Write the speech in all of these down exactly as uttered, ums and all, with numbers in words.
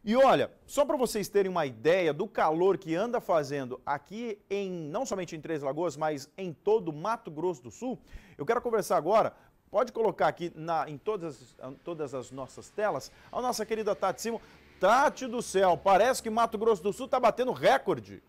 E olha, só para vocês terem uma ideia do calor que anda fazendo aqui, em não somente em Três Lagoas, mas em todo o Mato Grosso do Sul, eu quero conversar agora, pode colocar aqui na, em todas, todas as nossas telas, a nossa querida Tati Simon. Tati do céu, parece que Mato Grosso do Sul está batendo recorde.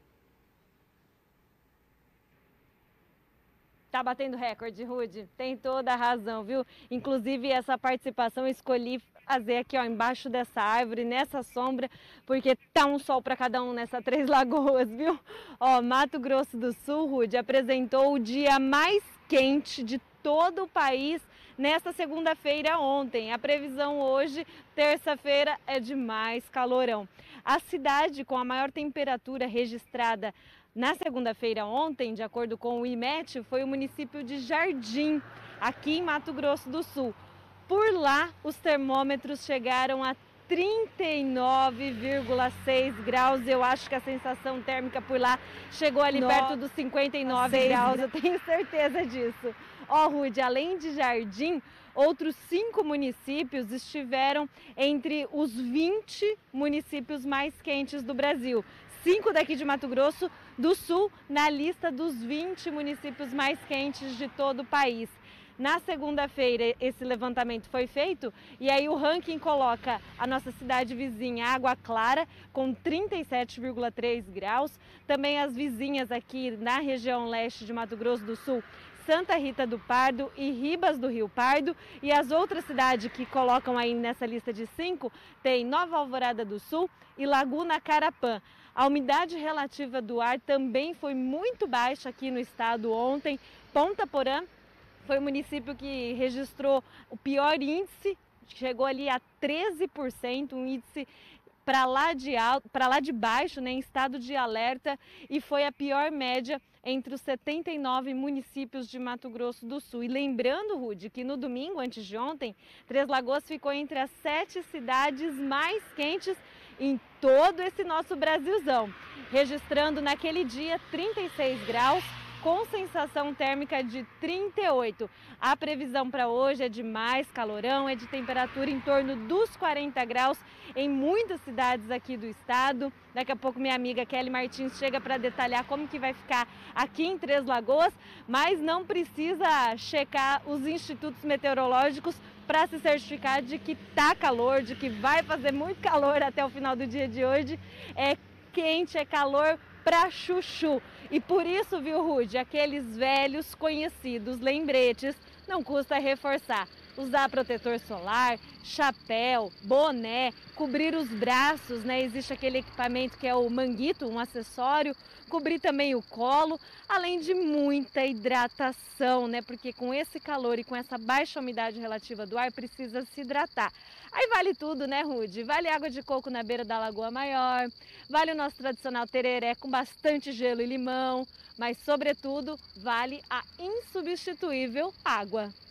Tá batendo recorde, Rude. Tem toda a razão, viu? Inclusive, essa participação eu escolhi fazer aqui, ó, embaixo dessa árvore, nessa sombra, porque tá um sol para cada um nessa Três Lagoas, viu? Ó, Mato Grosso do Sul, Rude, apresentou o dia mais quente de todo o país nesta segunda-feira ontem. A previsão hoje, terça-feira, é de mais calorão. A cidade com a maior temperatura registrada na segunda-feira ontem, de acordo com o IMET, foi o município de Jardim, aqui em Mato Grosso do Sul. Por lá, os termômetros chegaram a trinta e nove vírgula seis graus. Eu acho que a sensação térmica por lá chegou ali no... perto dos cinquenta e nove graus, eu tenho certeza disso. Ó, Rude, além de Jardim, outros cinco municípios estiveram entre os vinte municípios mais quentes do Brasil. Cinco daqui de Mato Grosso do Sul na lista dos vinte municípios mais quentes de todo o país. Na segunda-feira, esse levantamento foi feito e aí o ranking coloca a nossa cidade vizinha, Água Clara, com trinta e sete vírgula três graus. Também as vizinhas aqui na região leste de Mato Grosso do Sul, Santa Rita do Pardo e Ribas do Rio Pardo. E as outras cidades que colocam aí nessa lista de cinco, tem Nova Alvorada do Sul e Laguna Carapã. A umidade relativa do ar também foi muito baixa aqui no estado ontem. Ponta Porã foi o município que registrou o pior índice, chegou ali a treze por cento, um índice para lá de alto, para lá de baixo, né, em estado de alerta, e foi a pior média entre os setenta e nove municípios de Mato Grosso do Sul. E lembrando, Rude, que no domingo, antes de ontem, Três Lagoas ficou entre as sete cidades mais quentes em todo esse nosso Brasilzão, registrando naquele dia trinta e seis graus, com sensação térmica de trinta e oito. A previsão para hoje é de mais calorão, é de temperatura em torno dos quarenta graus em muitas cidades aqui do estado. Daqui a pouco minha amiga Kelly Martins chega para detalhar como que vai ficar aqui em Três Lagoas, mas não precisa checar os institutos meteorológicos para se certificar de que tá calor, de que vai fazer muito calor até o final do dia de hoje. É quente, é calor pra chuchu. E por isso, viu, Rude, aqueles velhos conhecidos lembretes, não custa reforçar. Usar protetor solar, chapéu, boné, cobrir os braços, né? Existe aquele equipamento que é o manguito, um acessório, cobrir também o colo, além de muita hidratação, né? Porque com esse calor e com essa baixa umidade relativa do ar, precisa se hidratar. Aí vale tudo, né, Rude? Vale água de coco na beira da Lagoa Maior, vale o nosso tradicional tereré com bastante gelo e limão, mas, sobretudo, vale a insubstituível água.